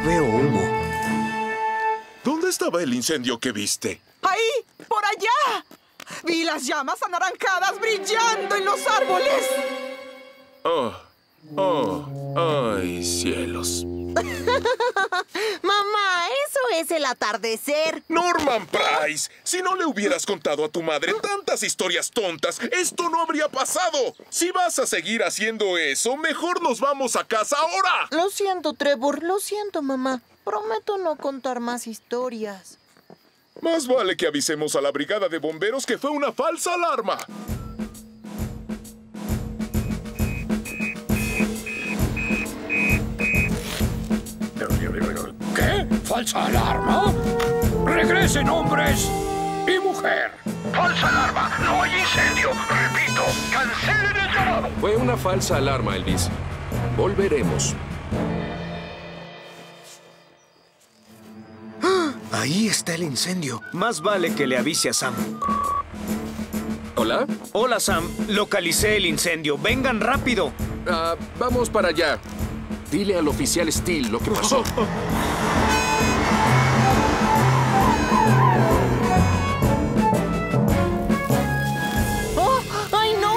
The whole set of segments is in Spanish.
veo humo. ¿Dónde estaba el incendio que viste? ¡Ahí! ¡Por allá! Vi las llamas anaranjadas brillando en los árboles. ¡Ay, cielos! Mamá, eso es el atardecer. ¡Norman Price! Si no le hubieras contado a tu madre tantas historias tontas, esto no habría pasado. Si vas a seguir haciendo eso, mejor nos vamos a casa ahora. Lo siento, Trevor. Lo siento, mamá. Prometo no contar más historias. Más vale que avisemos a la brigada de bomberos que fue una falsa alarma. ¿Qué? ¿Falsa alarma? ¡Regresen, hombres y mujer! ¡Falsa alarma! ¡No hay incendio! ¡Repito! ¡Cancelen el llamado! Fue una falsa alarma, Elvis. Volveremos. Ahí está el incendio. Más vale que le avise a Sam. ¿Hola? Hola, Sam. Localicé el incendio. ¡Vengan rápido! Vamos para allá. Dile al oficial Steele lo que pasó. ¡Oh! ¡Ay, no!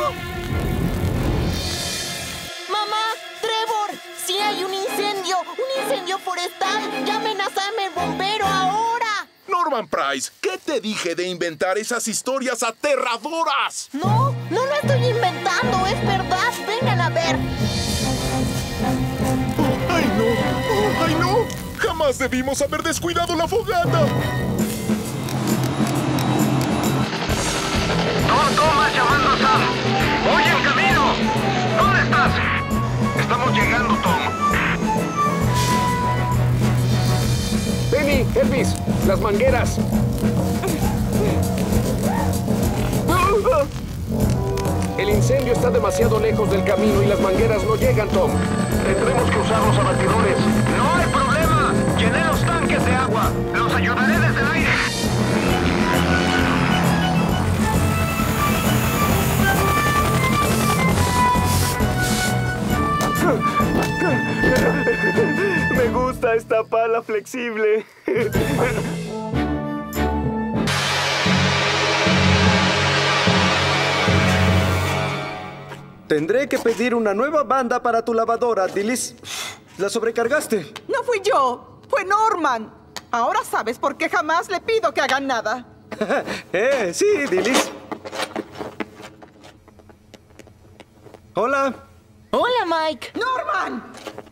¡Mamá! ¡Trevor! ¡Sí hay un incendio! ¡Un incendio forestal! ¡Llamen a Sam el bombero ahora! Norman Price, ¿qué te dije de inventar esas historias aterradoras? No, no lo estoy inventando, es verdad. Vengan a ver. ¡Ay, no! ¡Oh, ¡ay, no! ¡Jamás debimos haber descuidado la fogata! Thomas llamando a Sam. ¡Voy en camino! ¿Dónde estás? Estamos llegando, Tom. Penny, Elvis, las mangueras. El incendio está demasiado lejos del camino y las mangueras no llegan, Tom. Tendremos que usar los abatidores. ¡No hay problema! Llené los tanques de agua. Los ayudaré desde el aire. Me gusta esta pala flexible. Tendré que pedir una nueva banda para tu lavadora, Dillis. ¿La sobrecargaste? No fui yo, fue Norman. Ahora sabes por qué jamás le pido que hagan nada. Sí, Dillis. Hola. Hola, Mike. ¡Norman!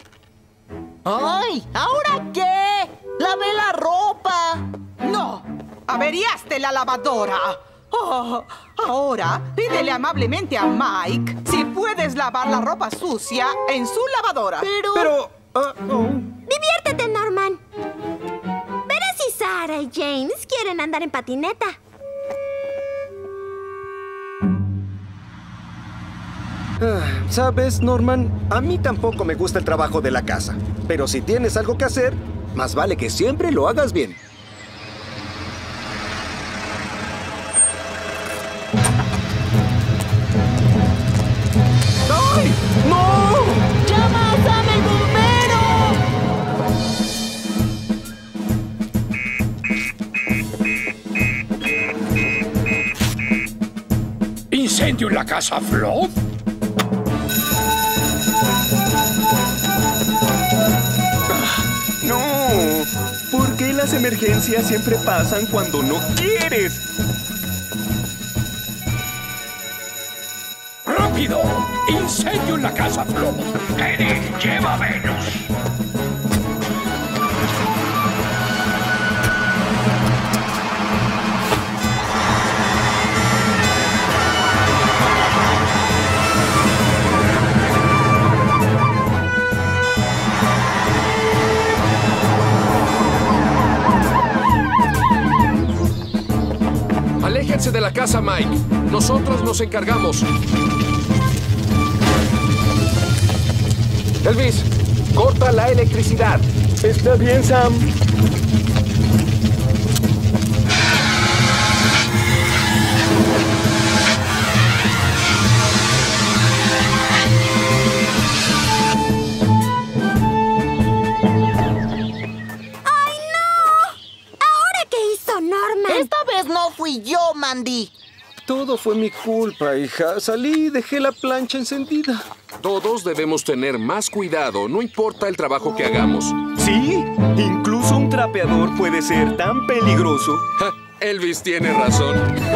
¡Ay! ¿Ahora qué? ¡Lavé la ropa! ¡No! ¡Averiaste la lavadora! Oh, ahora pídele amablemente a Mike si puedes lavar la ropa sucia en su lavadora. Pero... Diviértete, Norman. Verás si Sarah y James quieren andar en patineta. ¿Sabes, Norman? A mí tampoco me gusta el trabajo de la casa. Pero si tienes algo que hacer, más vale que siempre lo hagas bien. ¡Ay! ¡No! ¡Llama a Sam el bombero! ¿Incendio en la casa Fluff? ¡No! ¿Por qué las emergencias siempre pasan cuando no quieres? ¡Rápido! ¡Incendio en la casa Fluff! ¡Eddie, lleva a Venus! Aléjense de la casa, Mike. Nosotros nos encargamos. Elvis, corta la electricidad. Está bien, Sam. Mandy? Todo fue mi culpa, hija. Salí y dejé la plancha encendida. Todos debemos tener más cuidado, no importa el trabajo que hagamos. Sí, incluso un trapeador puede ser tan peligroso. Ja, Elvis tiene razón.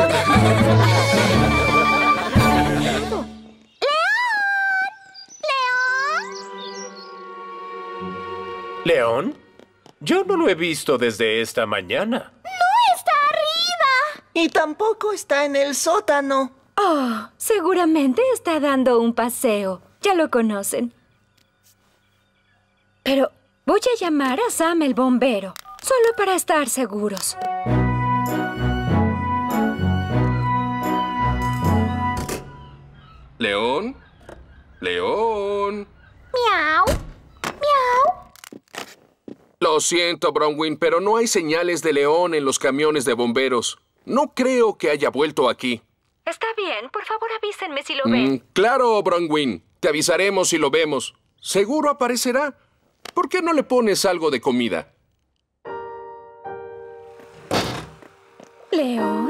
¿León? Yo no lo he visto desde esta mañana. ¡No está arriba! Y tampoco está en el sótano. Oh, seguramente está dando un paseo. Ya lo conocen. Pero voy a llamar a Sam el bombero, solo para estar seguros. ¿León? ¿León? ¡Miau! ¡Miau! Lo siento, Bronwyn, pero no hay señales de león en los camiones de bomberos. No creo que haya vuelto aquí. Está bien, por favor avísenme si lo ven. Claro, Bronwyn. Te avisaremos si lo vemos. Seguro aparecerá. ¿Por qué no le pones algo de comida? ¿León?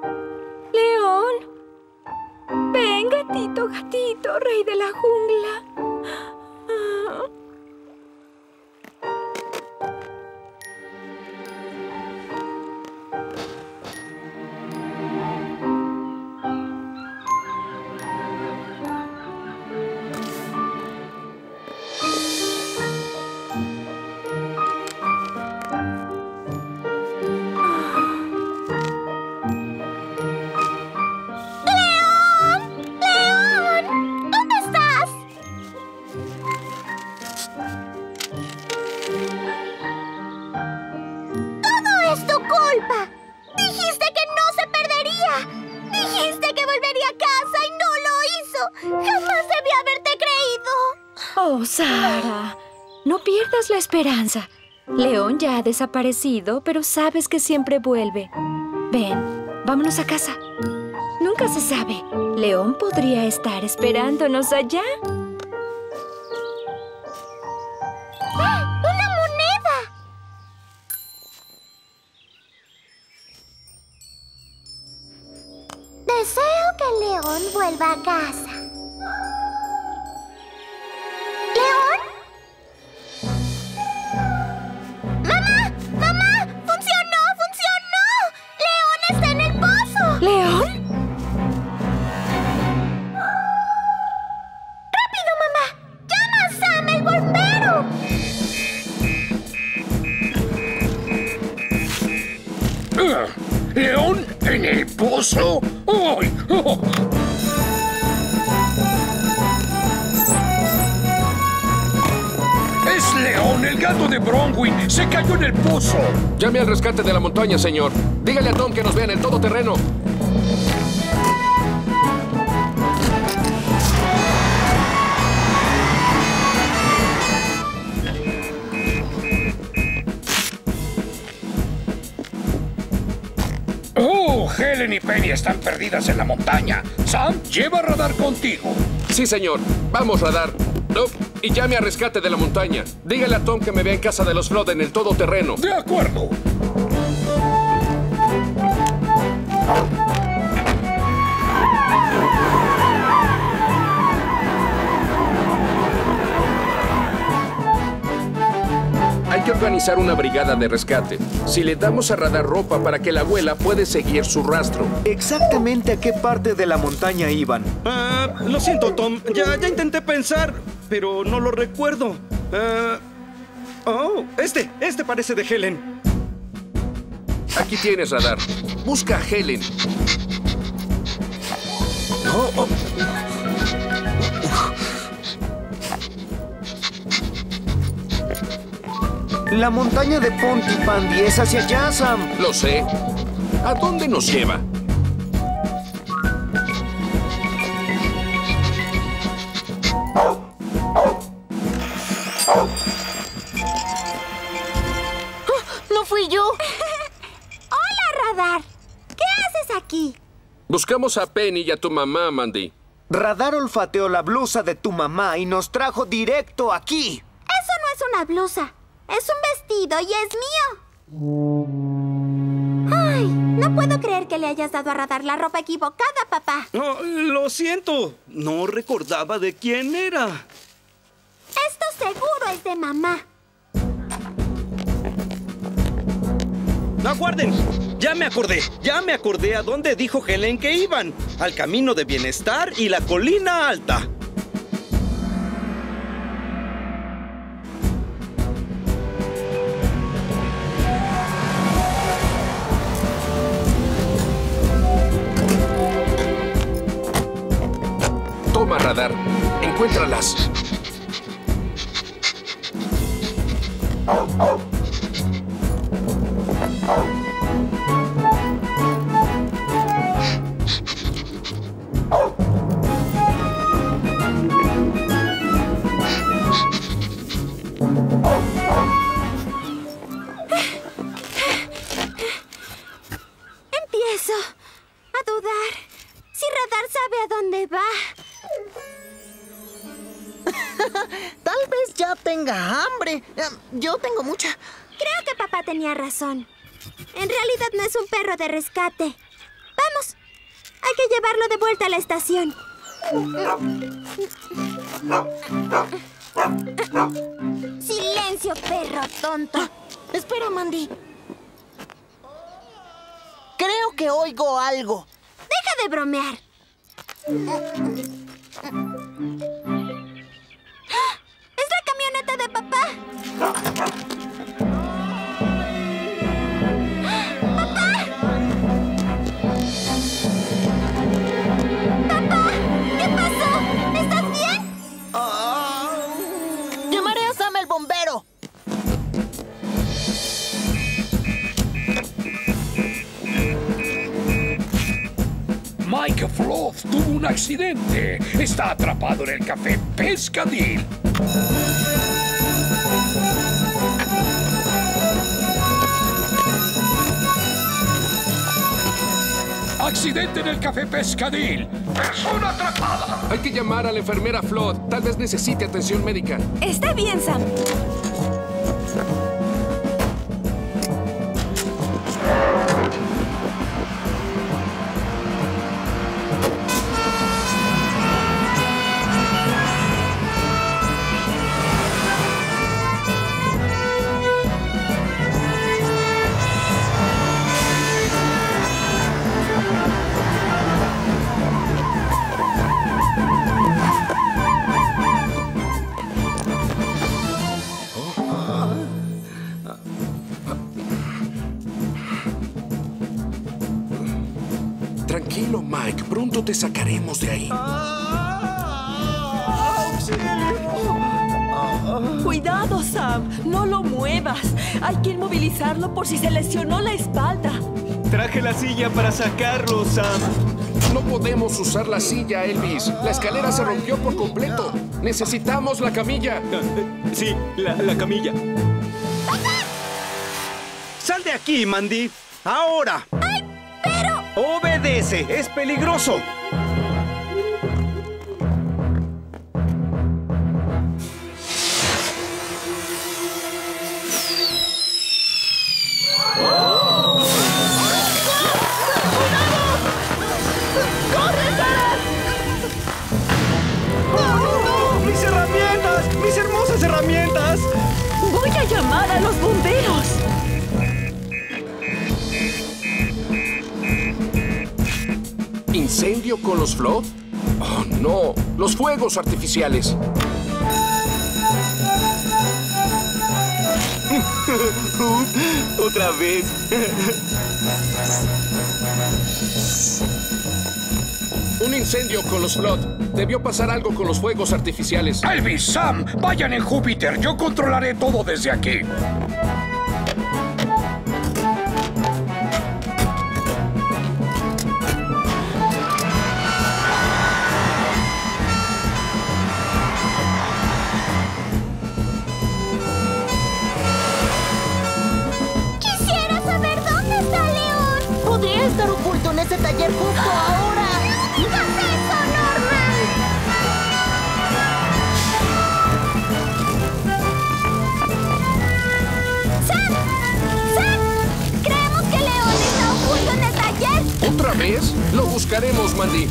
¿León? Ven, gatito, gatito, rey de la jungla. Ah. Oh, Sara, no pierdas la esperanza. León ya ha desaparecido, pero sabes que siempre vuelve. Ven, vámonos a casa. Nunca se sabe. León podría estar esperándonos allá. ¡Ah! ¡Una moneda! Deseo que León vuelva a casa. ¿León? ¡Mamá! ¡Mamá! ¡Funcionó! ¡Funcionó! ¡León está en el pozo! ¿León? ¡Rápido, mamá! ¡Llama a Sam, el bombero! ¿León en el pozo? ¡Ay! Oh. ¡Es León, el gato de Bronwyn! ¡Se cayó en el pozo! Llame al rescate de la montaña, señor. Dígale a Tom que nos vea en el todoterreno. ¡Oh! Helen y Penny están perdidas en la montaña. Sam, lleva radar contigo. Sí, señor. Vamos, radar. Y llame a rescate de la montaña. Dígale a Tom que me vea en casa de los Flood en el todoterreno. De acuerdo. Hay que organizar una brigada de rescate. Si le damos a radar ropa para que la abuela puede seguir su rastro. ¿Exactamente a qué parte de la montaña iban? Lo siento, Tom. Ya intenté pensar, pero no lo recuerdo. Este parece de Helen. Aquí tienes, radar. Busca a Helen. La montaña de Pontypandy es hacia allá, Sam. Lo sé. ¿A dónde nos lleva? ¡No fui yo! ¡Hola, Radar! ¿Qué haces aquí? Buscamos a Penny y a tu mamá, Mandy. Radar olfateó la blusa de tu mamá y nos trajo directo aquí. Eso no es una blusa. Es un vestido y es mío. ¡Ay! No puedo creer que le hayas dado a Radar la ropa equivocada, papá. Oh, lo siento. No recordaba de quién era. Esto seguro es de mamá. ¡Aguarden! Ya me acordé a dónde dijo Helen que iban. Al camino de bienestar y la colina alta. Toma, Radar. Encuéntralas. Empiezo a dudar si Radar sabe a dónde va. Tal vez ya tenga hambre. Yo tengo mucha. Creo que papá tenía razón. En realidad no es un perro de rescate. Vamos, hay que llevarlo de vuelta a la estación. Silencio, perro tonto. Espera, Mandy. Creo que oigo algo. Deja de bromear. ¡Es la camioneta de papá! ¡Papá! ¡Papá! ¿Qué pasó? ¿Estás bien? Llamaré a Sam el bombero. Mike Flood tuvo un accidente. Está atrapado en el café Pescadil. Accidente en el café Pescadil. Persona atrapada. Hay que llamar a la enfermera Flood. Tal vez necesite atención médica. Está bien, Sam. Tranquilo, Mike. Pronto te sacaremos de ahí. Cuidado, Sam. No lo muevas. Hay que inmovilizarlo por si se lesionó la espalda. Traje la silla para sacarlo, Sam. No podemos usar la silla, Elvis. La escalera se rompió por completo. Necesitamos la camilla. Sí, la camilla. ¡Sal de aquí, Mandy! ¡Ahora! ¡Ay, pero! ¡Obedece! ¡Es peligroso! ¡Mis herramientas! ¡Mis hermosas herramientas! Voy a llamar a los bomberos. ¿Incendio con los Flood? ¡Oh, no! ¡Los fuegos artificiales! ¡Otra vez! Un incendio con los Flood. Debió pasar algo con los fuegos artificiales. Elvis, Sam, vayan en Júpiter. Yo controlaré todo desde aquí. Quisiera saber dónde está León. Podría estar oculto en ese taller justo ahora. ¡No digas eso, Norman! buscaremos, Mandy.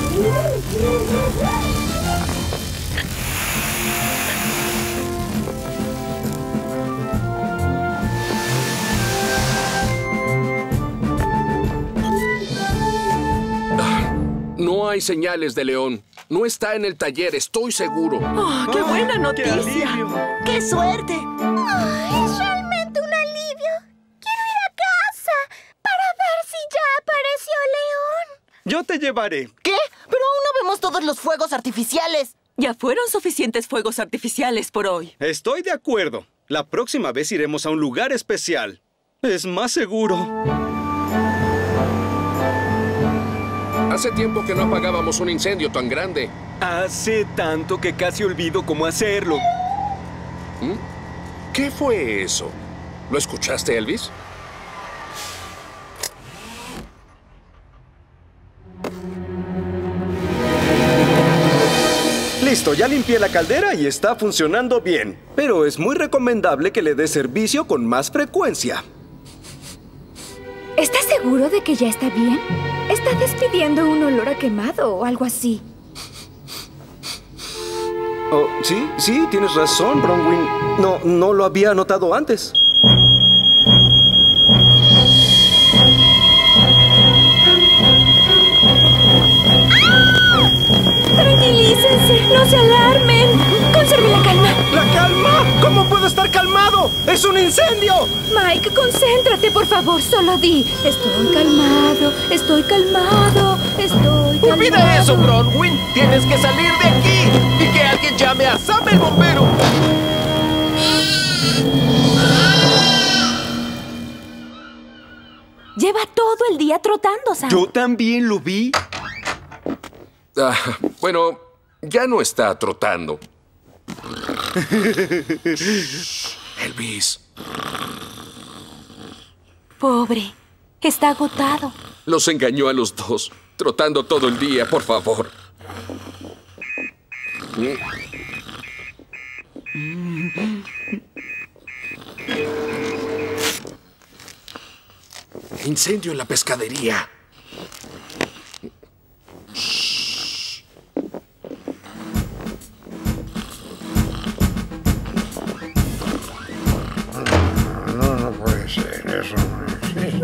No hay señales de León. No está en el taller, estoy seguro. Oh, ¡qué buena noticia! ¡Qué suerte! Ay, es realmente un alivio. Quiero ir a casa para ver si ya apareció León. Yo te llevaré. ¿Qué? Pero aún no vemos todos los fuegos artificiales. Ya fueron suficientes fuegos artificiales por hoy. Estoy de acuerdo. La próxima vez iremos a un lugar especial. Es más seguro. Hace tiempo que no apagábamos un incendio tan grande. Hace tanto que casi olvido cómo hacerlo. ¿Qué fue eso? ¿Lo escuchaste, Elvis? Listo, ya limpié la caldera y está funcionando bien. Pero es muy recomendable que le dé servicio con más frecuencia. ¿Estás seguro de que ya está bien? Está despidiendo un olor a quemado o algo así. Oh, sí, tienes razón, Bronwyn. No lo había notado antes. ¡Tranquilícense! ¡No se alarmen! ¡Conserve la calma! ¿La calma? ¿Cómo puedo estar calmado? ¡Es un incendio! Mike, concéntrate, por favor. Solo di: estoy calmado, estoy calmado, estoy calmado. ¡Olvida eso, Bronwyn! ¡Tienes que salir de aquí! ¡Y que alguien llame a Sam el bombero! Lleva todo el día trotando, Sam. Yo también lo vi. Bueno, ya no está trotando. Elvis. Pobre. Está agotado. Los engañó a los dos. Trotando todo el día, por favor. Incendio en la pescadería. No puede ser, eso no existe.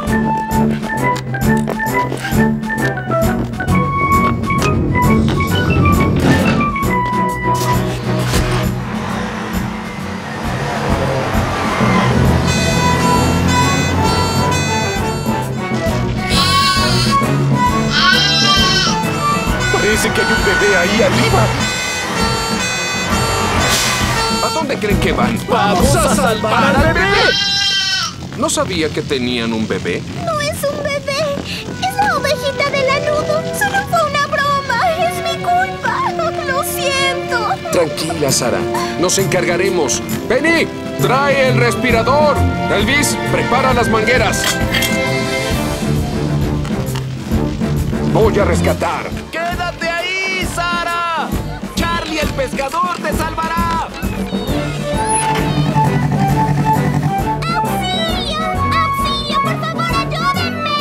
Parece que hay un bebé ahí arriba. ¿A dónde creen que van? ¡Vamos a salvar al bebé! ¿No sabía que tenían un bebé? No es un bebé. Es la ovejita del lanudo. Solo fue una broma. Es mi culpa. Lo siento. Tranquila, Sara. Nos encargaremos. ¡Penny! ¡Trae el respirador! Elvis, prepara las mangueras. Voy a rescatar. ¡Quédate ahí, Sara! ¡Charlie el pescador te salvará! ¡Auxilio! ¡Auxilio! ¡Por favor, ayúdenme!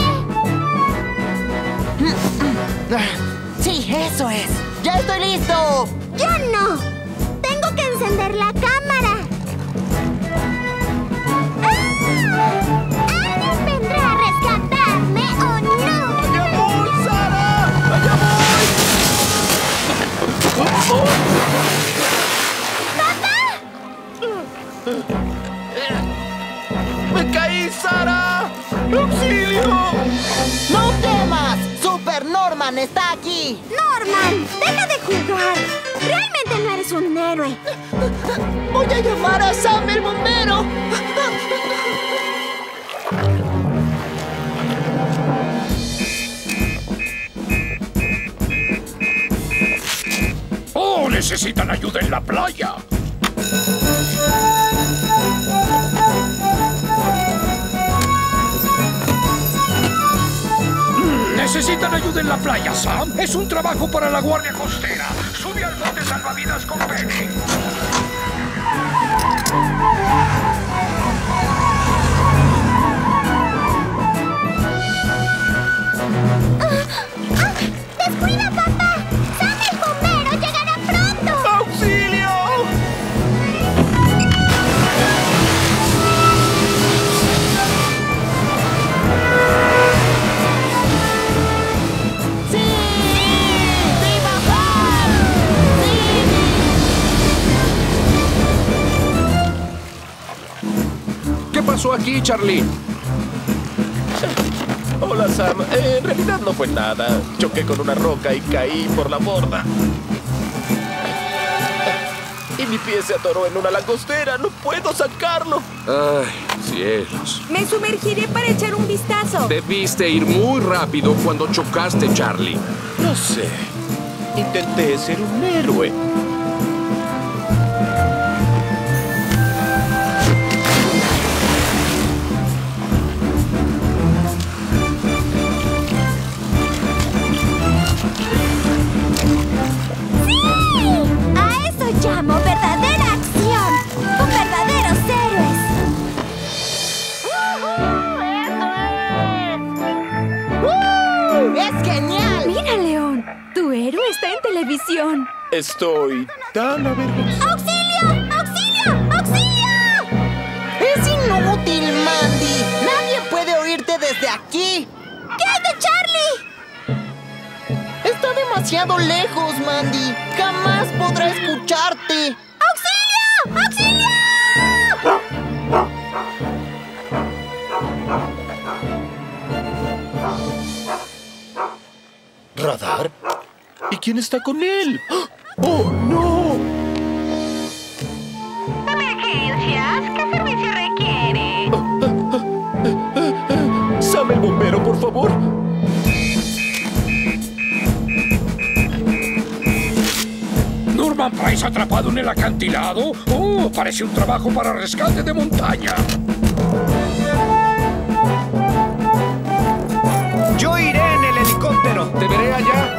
Sí, eso es. ¡Ya estoy listo! ¡Yo no! Tengo que encender la cámara. ¿Alguien vendrá a rescatarme o no? ¡Allá voy, Sara! ¡Allá voy! ¡Papá! ¡Me caí, Sara! ¡Auxilio! ¡No temas! ¡Super Norman está aquí! ¡Norman! ¡Deja de jugar! Realmente no eres un héroe. ¡Voy a llamar a Sam el bombero! ¡Oh, necesitan ayuda en la playa! ¿Necesitan ayuda en la playa, Sam? Es un trabajo para la Guardia Costera. Sube al bote salvavidas con Penny. pasó aquí, Charlie? Hola, Sam. En realidad no fue nada. Choqué con una roca y caí por la borda. Y mi pie se atoró en una langostera. ¡No puedo sacarlo! Ay, cielos. Me sumergiré para echar un vistazo. Debiste ir muy rápido cuando chocaste, Charlie. No sé. Intenté ser un héroe. Llamo verdadera acción, con verdaderos héroes. ¡Es genial! Mira, León, tu héroe está en televisión. Estoy tan avergonzado. ¡Auxilio! ¡Auxilio! ¡Auxilio! ¡Es inútil, Mandy! ¡Nadie puede oírte desde aquí! ¿Qué hay de Charlie? Está demasiado lejos, Mandy. Jamás podrá escucharte. ¡Auxilio! ¡Auxilio! ¿Radar? ¿Y quién está con él? ¡Oh, no! Emergencias, ¿qué servicio requiere? Sam el bombero, por favor. ¿Norman Price atrapado en el acantilado? ¡Oh! Parece un trabajo para rescate de montaña. Yo iré en el helicóptero. Te veré allá.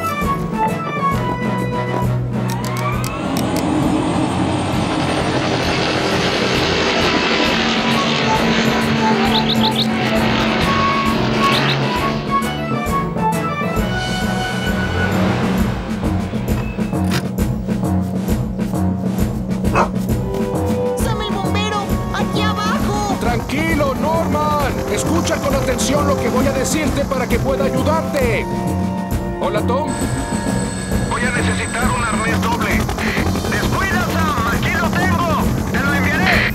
¡Sam el bombero! ¡Aquí abajo! Tranquilo, Norman. Escucha con atención lo que voy a decirte para que pueda ayudarte. Hola, Tom. Voy a necesitar un arnés doble. ¡Descuida, Sam! ¡Aquí lo tengo! ¡Te lo enviaré!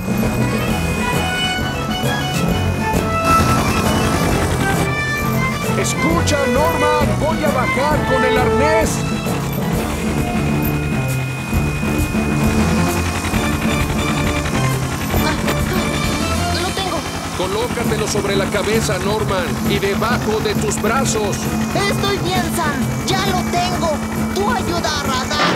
Escucha, Norman. Voy a bajar con el arnés. ¡Lo tengo! Colócatelo sobre la cabeza, Norman, y debajo de tus brazos. Estoy bien, Sam. Ya lo tengo. Tú ayuda a Radar.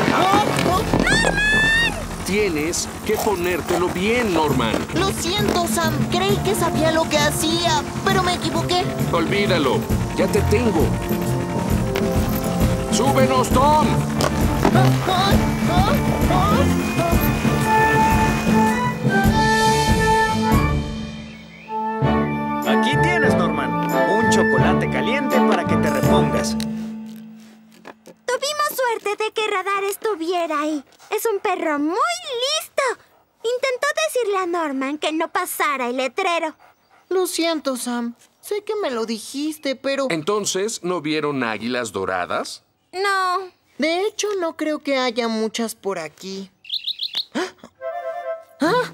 Tienes que ponértelo bien, Norman. Lo siento, Sam. Creí que sabía lo que hacía, pero me equivoqué. Olvídalo. Ya te tengo. ¡Súbenos, Tom! Aquí tienes, Norman. Un chocolate caliente para que te repongas. Tuvimos suerte de que Radar estuviera ahí. Es un perro muy listo. Intentó decirle a Norman que no pasara el letrero. Lo siento, Sam. Sé que me lo dijiste, pero... ¿Entonces no vieron águilas doradas? No. De hecho, no creo que haya muchas por aquí. ¿Ah?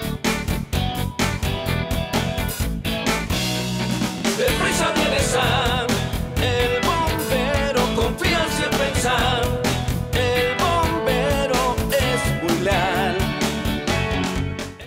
Deprisa viene Sam.